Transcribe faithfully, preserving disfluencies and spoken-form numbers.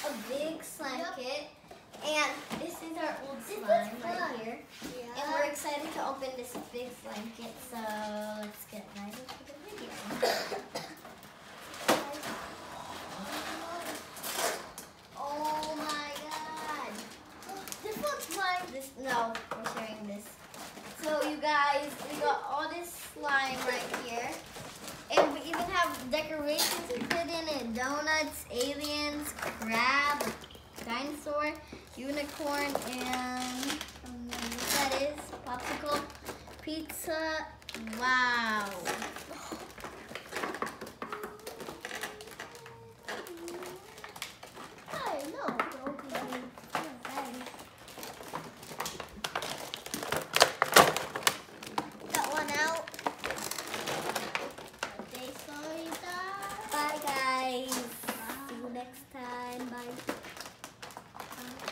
a big slime Yep. kit. And this is our old This is slime fun. right here. Yeah. And we're excited to open this big slime kit. So let's get right into the video. Oh my god. This one's mine. This no, we're sharing this. So you guys, we got all this slime right here. And we even have decorations to put in it. Donuts, aliens, crab, dinosaur, unicorn, and I don't know what that is. Popsicle, pizza. Wow. I know. Got one out. Okay, sorry, guys. Bye guys. See you next time. Bye.